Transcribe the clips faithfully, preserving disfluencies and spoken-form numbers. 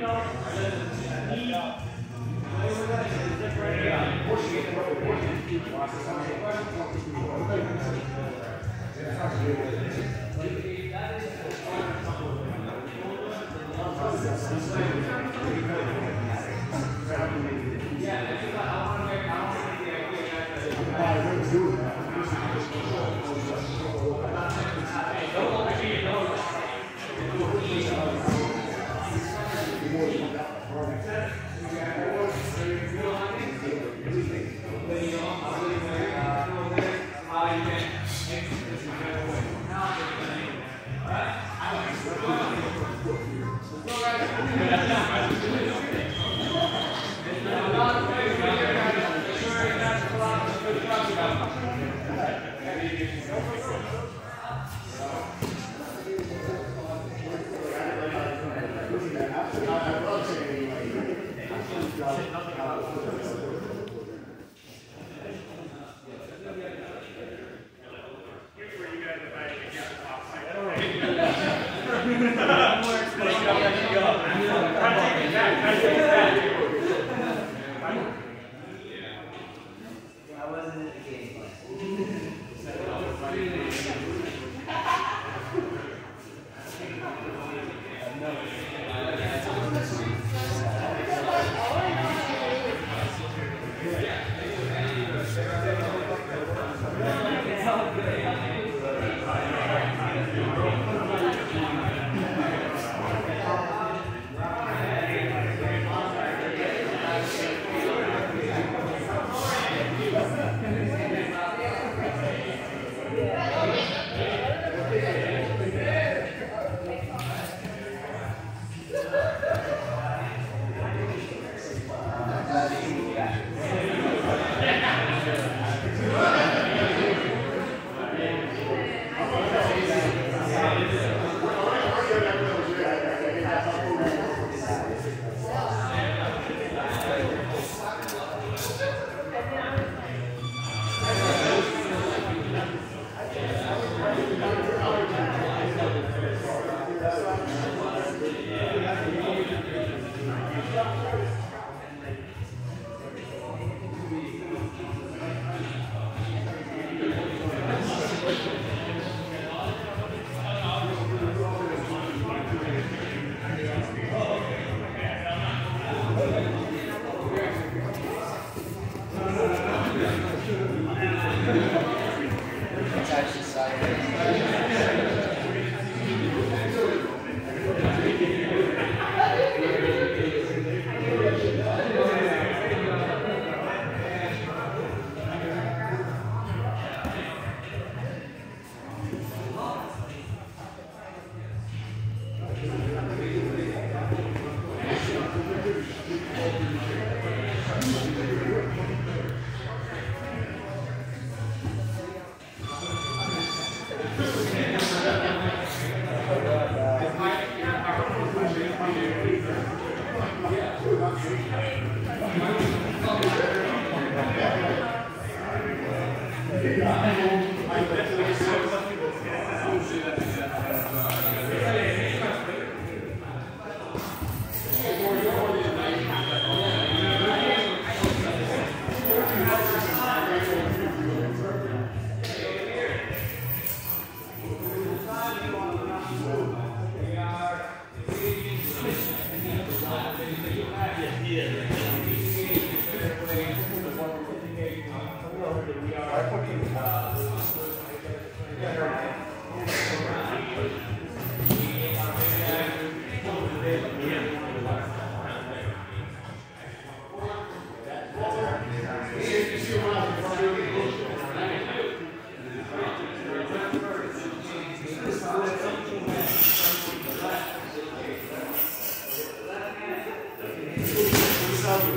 Sounds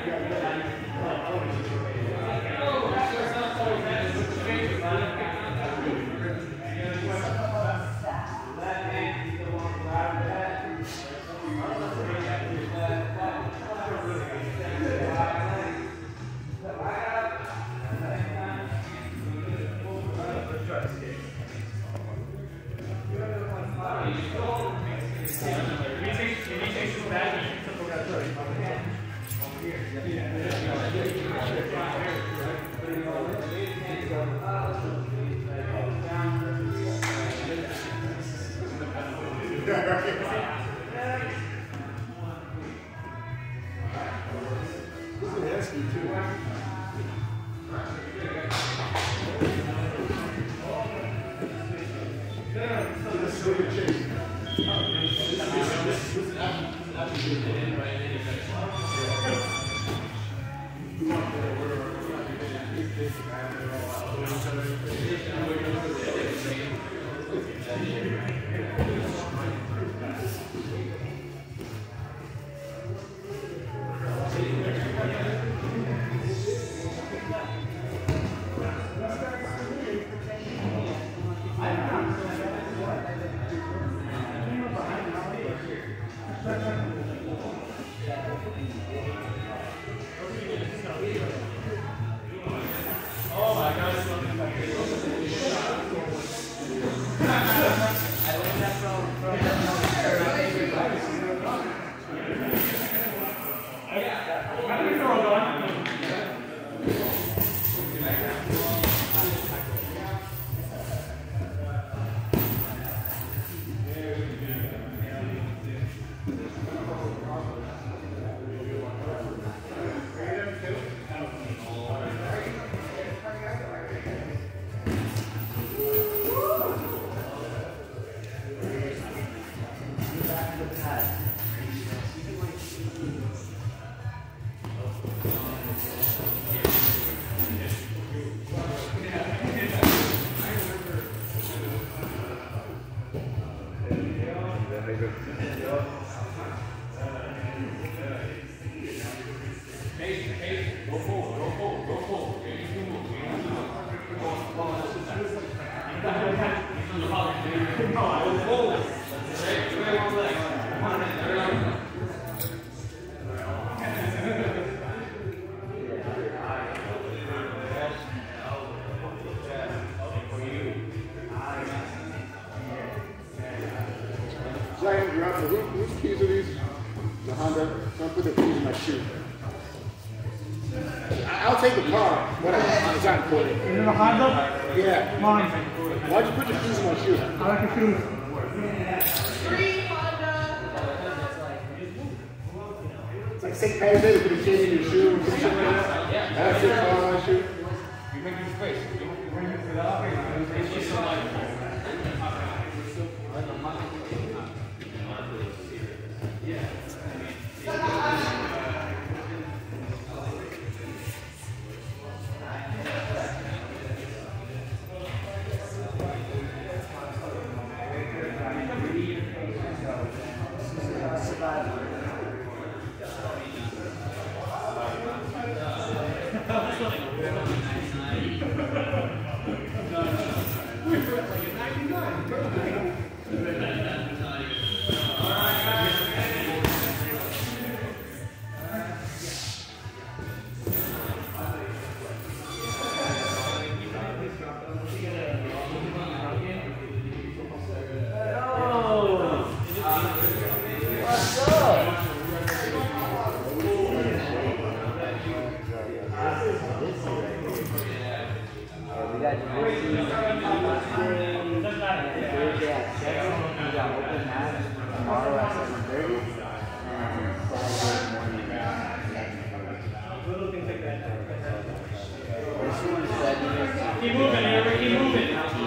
Brian, you're out there. Whose keys are these? The Honda. Don't put the keys in my shoe. I'll take the car. Whatever. It's not important. Is it a Honda? Yeah. Mine. Why'd you put the keys in my shoe? I like the shoes. Three Honda. It's like Saint Patty's Day to put the keys in your shoe and some shit like that. That's it, car in my shoe. You make your space. It's just so like. Keep moving, Eric, keep moving.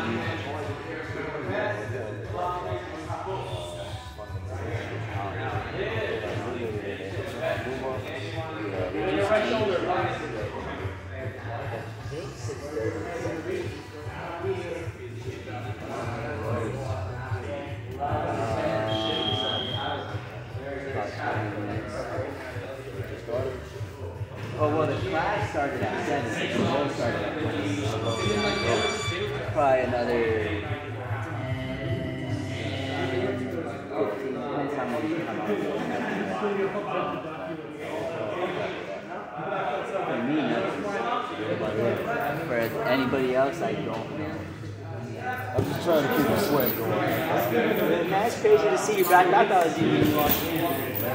Your right shoulder. Oh, well, the class started at seven. The bowl started at twenty. Probably another ten, fifteen. Depends how many come out. For me, nothing. But for anybody else, I don't know. I'm just trying to keep the sweat going. Man, it's crazy to see you back. I thought it was you when you walked in.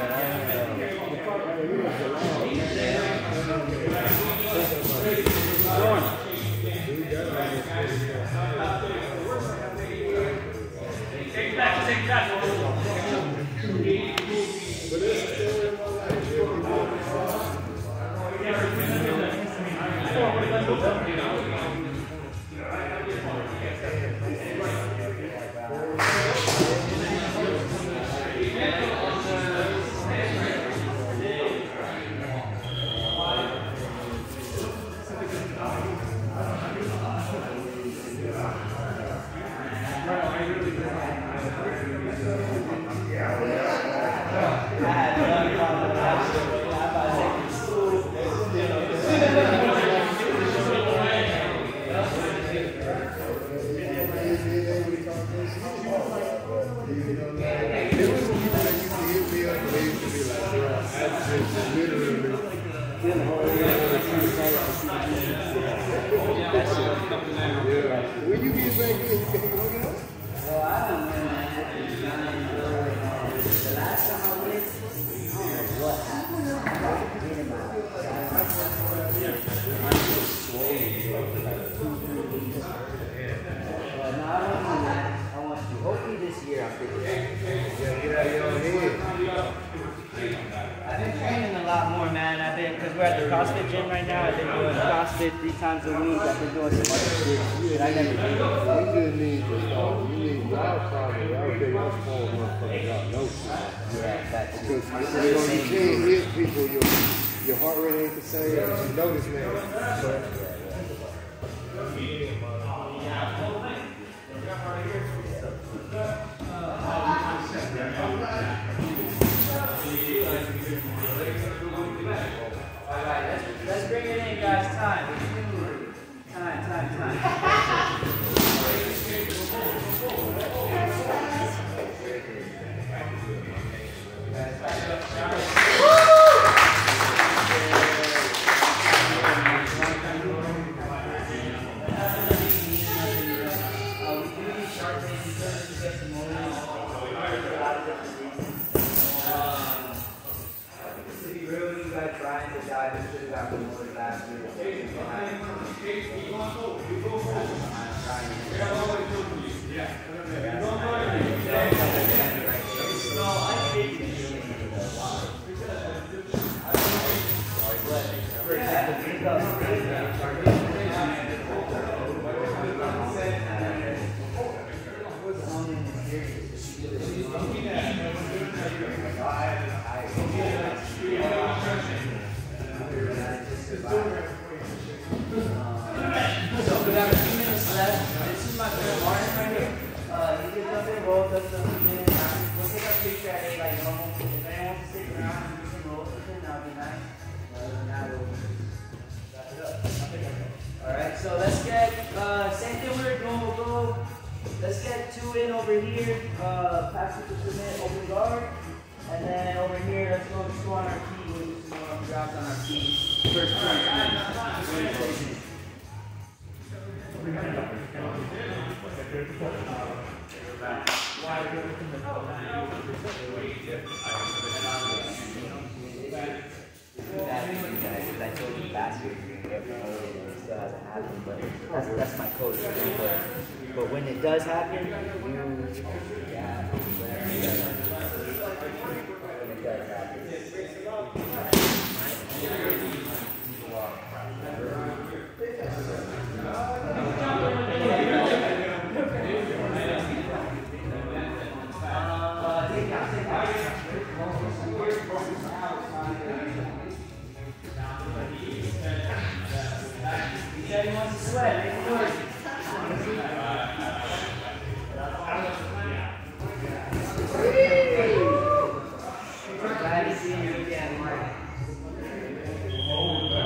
Take that, take that. When you get back in, you can go get up? Well, I don't know, man. The last time I went, I don't know what happened. I got hit in my I'm so swollen. But not only that, I want to. Hopefully this year I'll figure it out. Yeah, get out of your own head. I've been training a lot more, man. I've been, because we're at the CrossFit gym right now, I've been doing CrossFit three times a week. I've been doing some other shit that I never did before. You just need to start. You need, y'all probably, y'all big old small motherfuckers, y'all know shit. Yeah, that's Because you know, you can't hit people, your, your heart rate ain't the same, but you know this man. Alright, let's, let's bring it in, guys. Time. Time, time, time. Brian to die this year got promoted last year. Alright, so let's get, uh, same thing we were doing, we'll go, let's get two in over here, uh, pass it to submit, open guard, and then over here, let's go to squat on our feet, we'll do some more drops on our feet, first twenty minutes. I told you last year you're going to get promoted and it still hasn't happened, but that's, that's my coach. But, but when it does happen, you, yeah, when it does happen. He wants to sweat, make it work. Glad to see you again, Mark.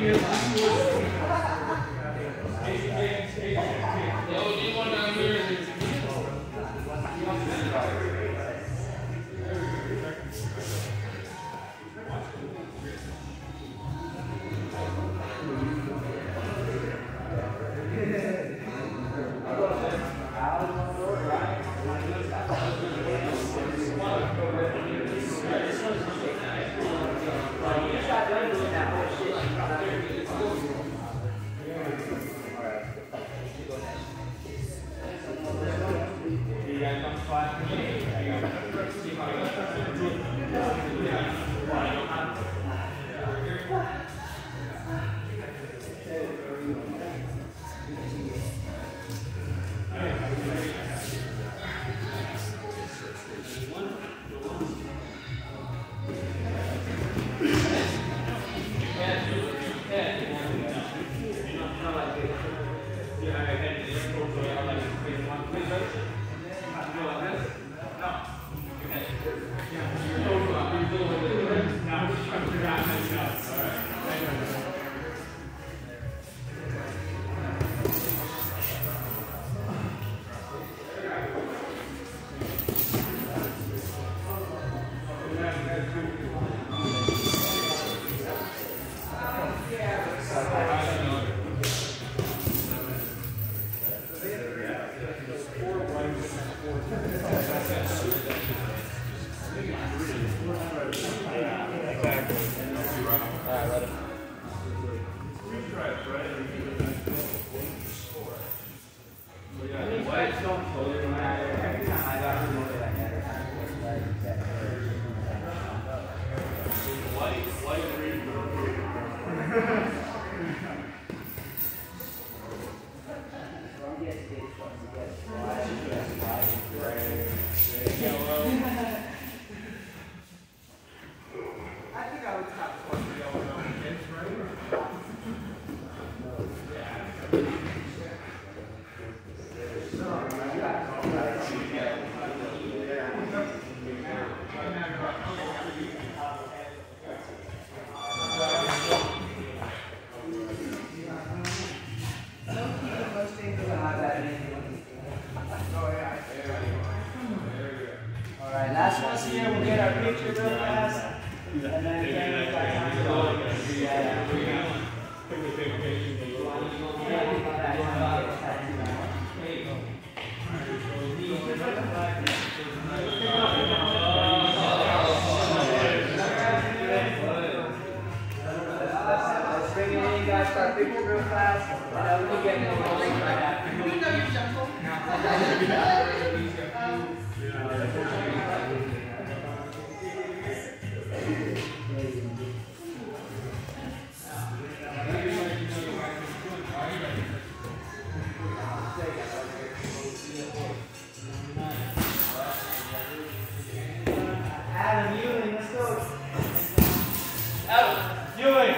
Alright, last one's here, we'll get our picture real fast. And then ten minutes by time to go. Yeah, let's bring it in, guys, start picture real fast. And then we can get more right after. We know you're gentle. Adam Ewing, let's go. Adam Ewing.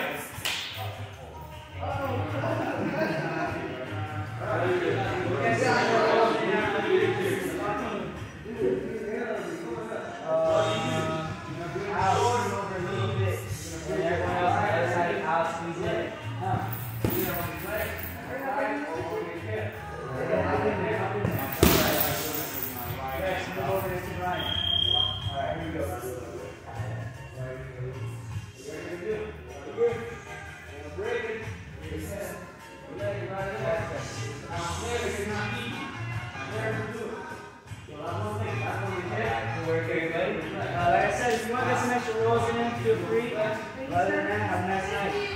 Like I said, if you want to get some extra rolls in, feel free. Other than that, have a nice night.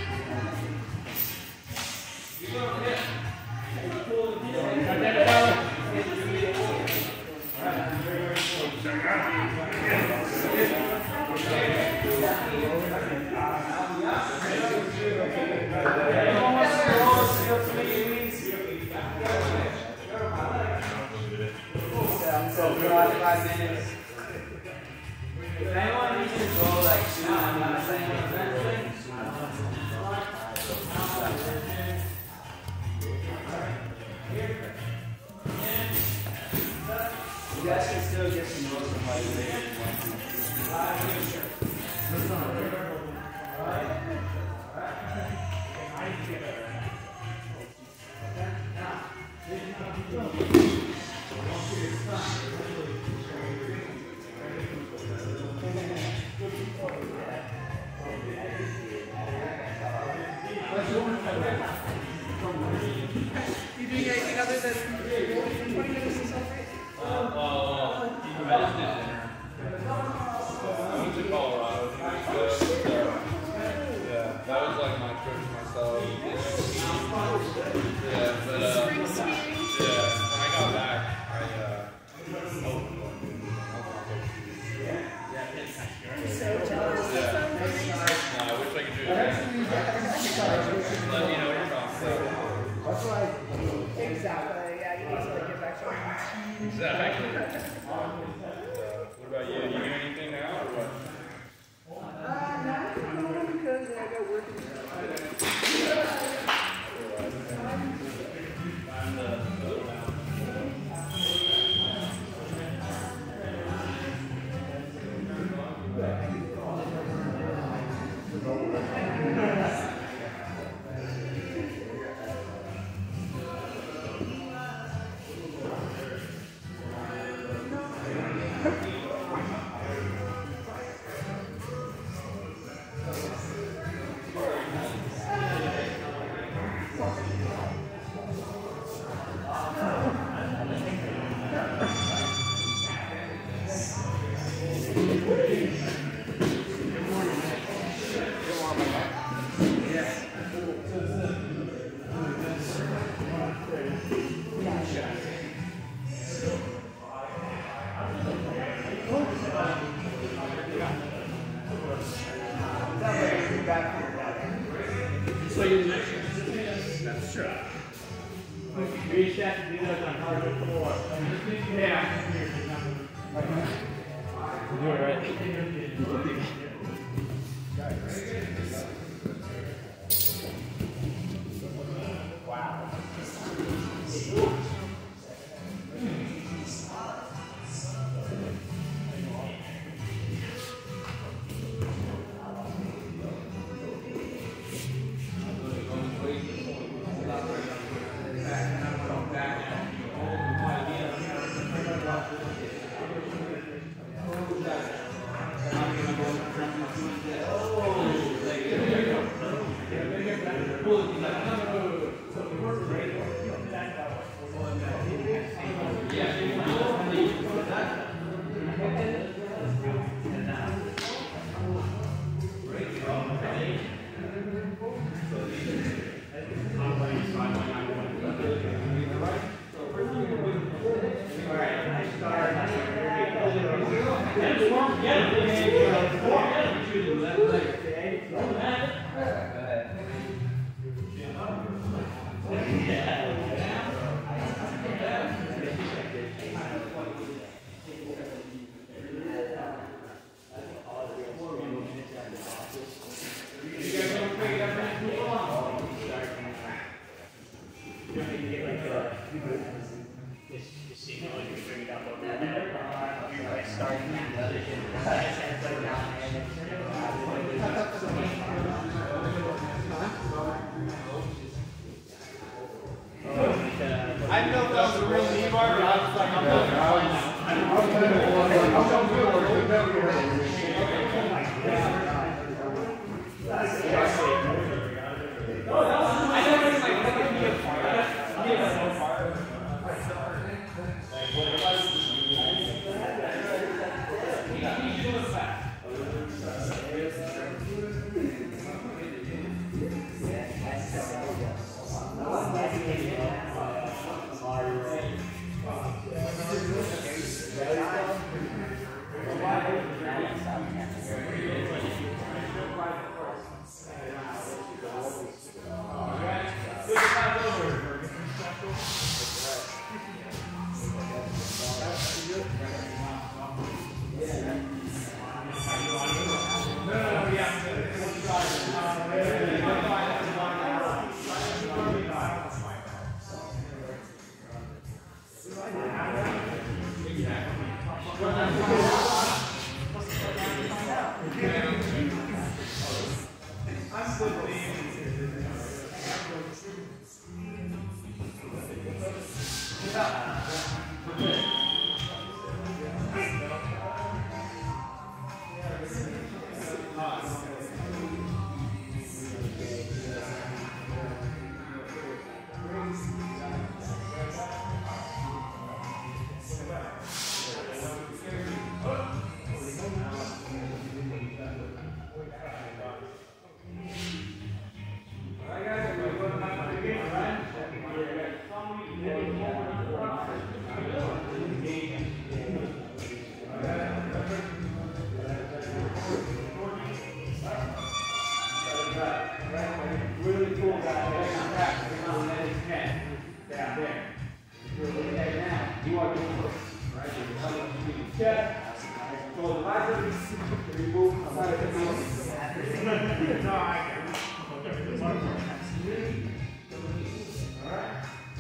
Five minutes. If anyone needs to go like soon, I'm not saying eventually. You guys can still get some rolls from like later if you want to. Alright. You doing anything other than twenty minutes of self-race? Uh, well, I just did dinner. I went to Colorado. So, yeah, that was like my trip to myself. Yeah, but uh, Spring skiing? yeah, when I got back, I uh, oh, I'm so jealous. That sounds amazing. no, I wish I could do it again. Let me know what you're talking about. That's why. Exactly. Yeah, you need to like get back to our routine. Exactly. Uh, what about you? You doing anything now or what? Uh, not at the moment because I got work and stuff. That's true. Reach that to do that on hardwood floor. Yeah. You do it right. Wow. Really cool guy. Down there. Now, you are doing first. Right? Check. So the visor is remove outside of the field. No, I can't. Alright.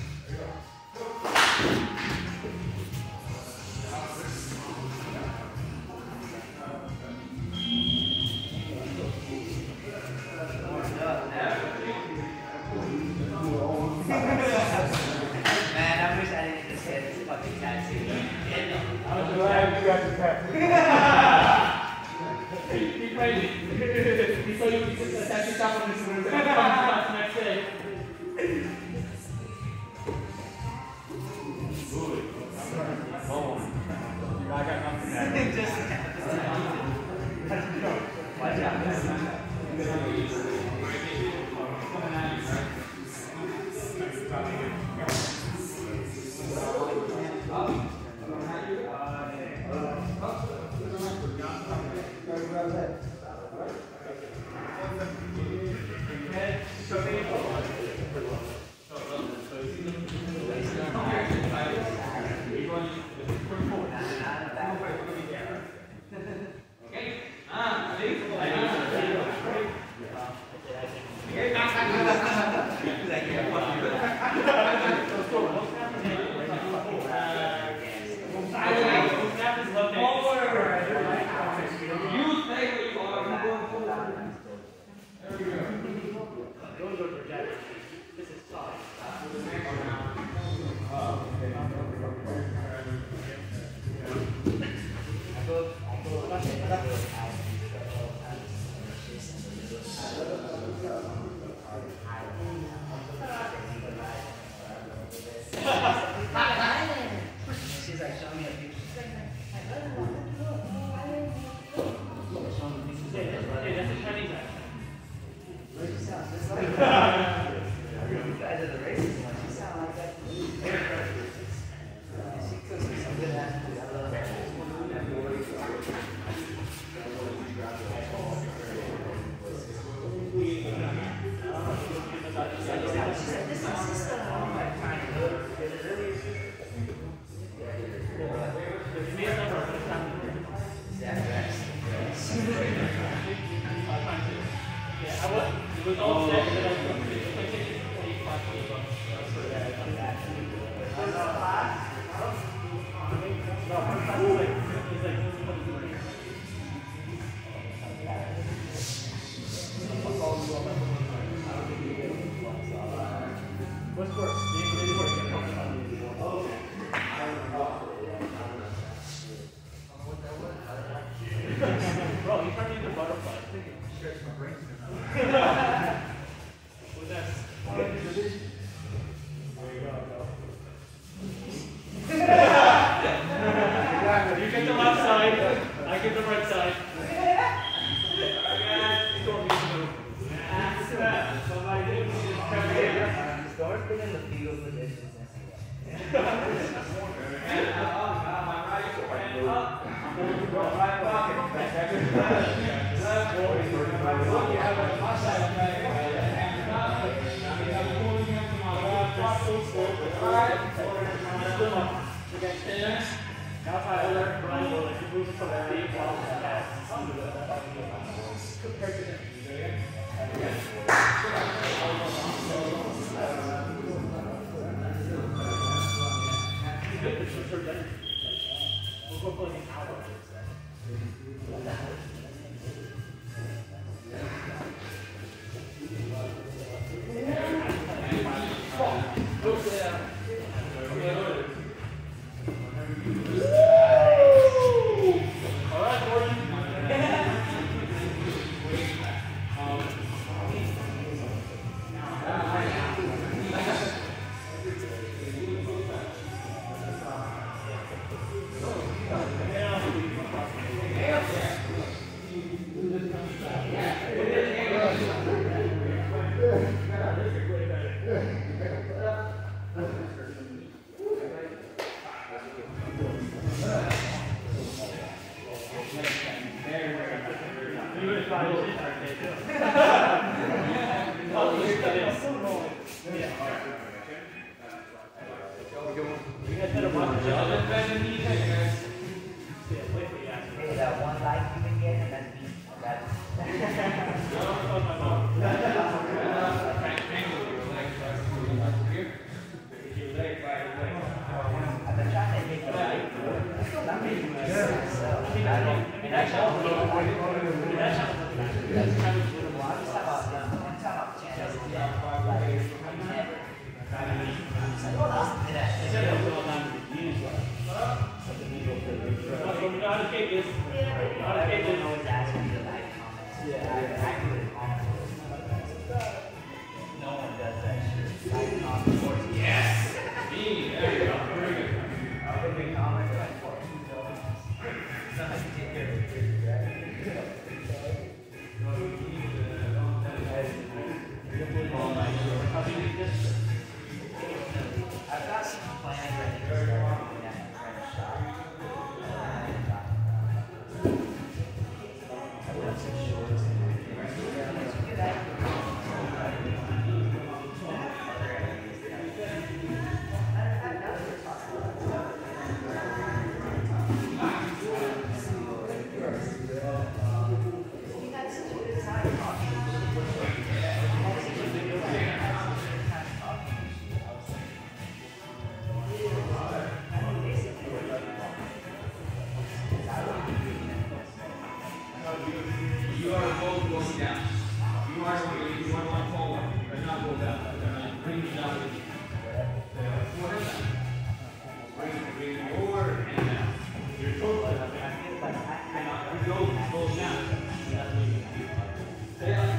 Man, I wish I didn't just get this fucking tattoo. I'm glad you got the tattoo. He played it. He saw you put the tattoo shop on this room. Come back the next day. I got nothing there. Just watch out. She's like, show me a picture. Hey, that's a Chinese accent. You guys are the racist ones. You sound like that. She cooks me some good ass food. I love that. She said, this is my sister. I'm like, trying to look. Is it really your sister? Yeah, right. Yeah, I was, it was all set, and then I was going to take twenty-five, twenty bucks for that. I come back. No, one time was like, it's like twenty-three. What's worse? The English work and talk about it. Oh, okay. Bro, you turned me into a butterfly. I think it stretched my brain. What's that? There you go, bro. You get the left side, I get the right side. Start putting the fetal positions and see what. Now Tyler, Brian will let you move from there. Compared to him. We'll go for like an hour. All right, Gordon. Hey, that one like you've been getting, that's me. That's I've been trying to make it right. Still not making sense. So, I don't, I mean, I don't know. I'm just talking about, um, I'm talking about channels. Yeah. Like, I never. What else did I say? Everyone always asks me to like comments. Yeah. I actually comment. No one does that shit. Like comments. Yes! Me! There you go. Very good. I'll put big comments like four. It's not like you take care of the kids, right? I've got some plans ready to start doing that in French shop. You are both going down. You are going you want to forward, but not go down. Bring you down with you. Bring, bring your hand down. Your total. You go, go down. That's what you do. Stay up.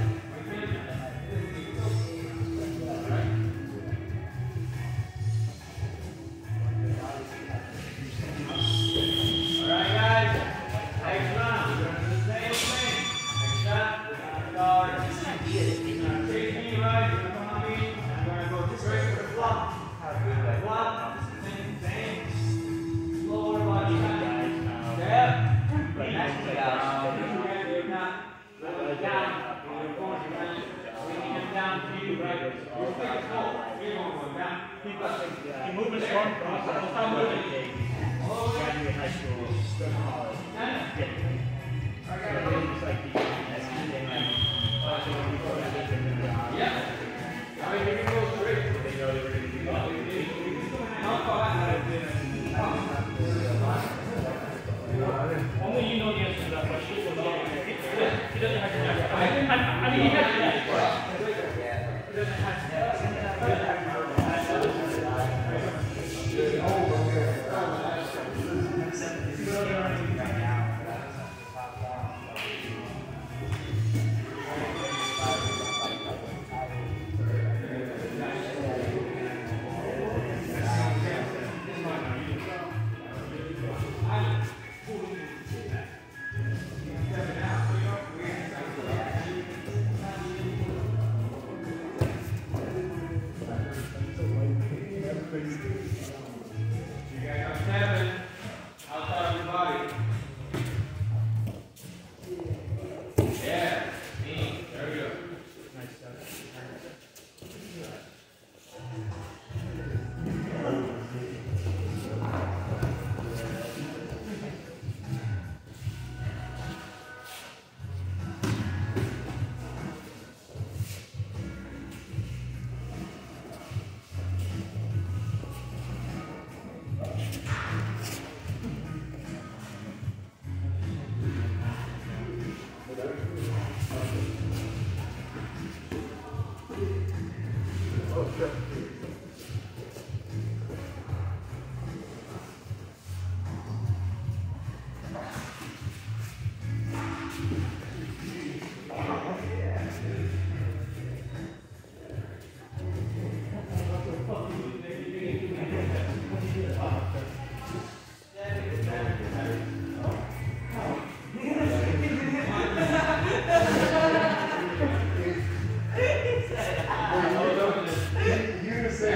Alright guys, next round, we're going to do the same thing. Next shot, guard. Take me right, you're going to come on me. I'm going to go straight for the flop. Flop, same, same. Lower body time. Step. Bring it down. Down. Bringing him down to you, right? You're taking hold. You're going down. Keep up. Keep moving strong. Stop moving. Graduate high school, go to college, get it. So it's like the S P A, yeah. I mean, you can go straight. They know they were going to do that. How far? Only you know the answer to that question. He doesn't have to answer. I mean, he has to answer. He doesn't have to You guys have seven outside your body. Yeah, me. There we go. Nice stuff. You say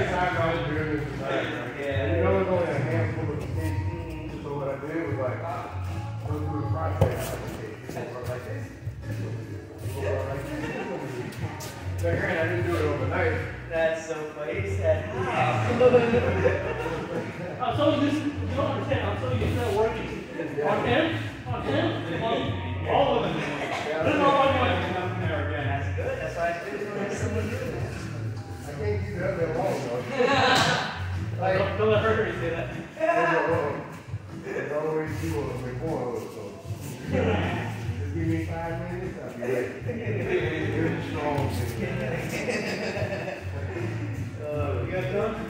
didn't do it overnight. That's so funny. He said, how? I'm so used, you don't understand, I'm so used to working on him, on him, on all of them. This is all I'm doing. That's good. That's why I said it's going to someone do it. I can't keep that that long, though. Like, Don't, don't let her say that. there's always two of them before, so. Just give me five minutes, I'll be ready. Good, strong. Uh, you guys done?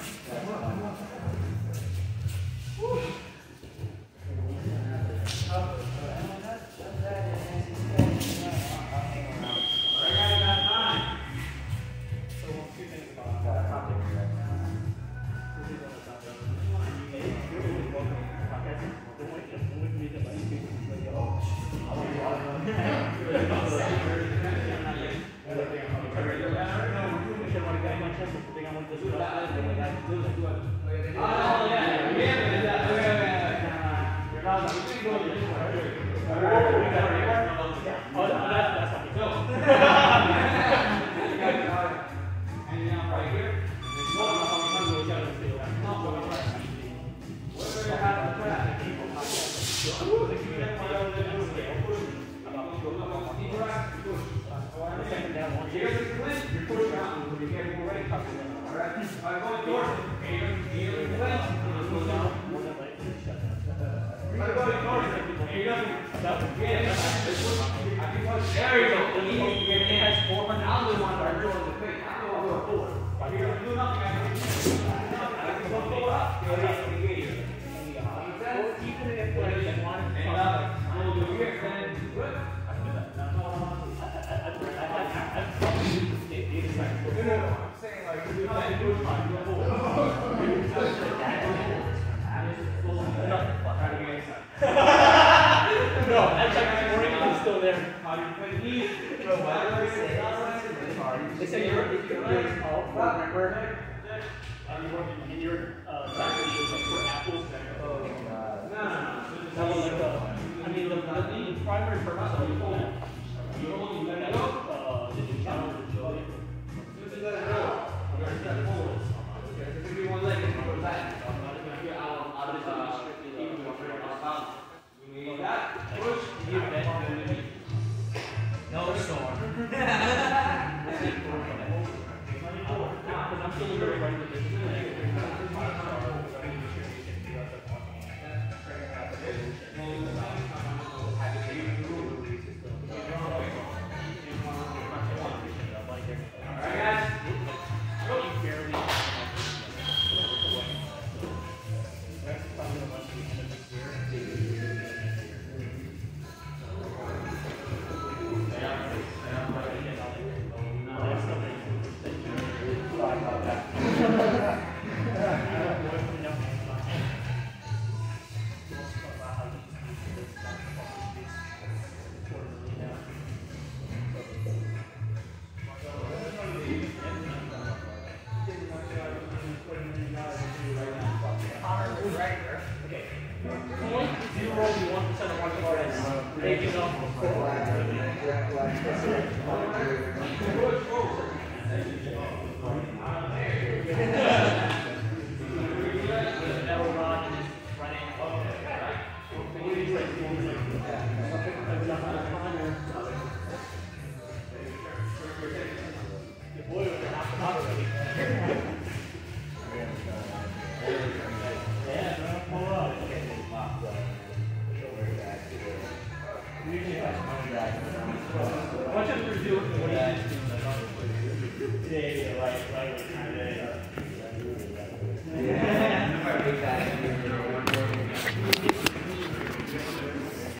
Yeah.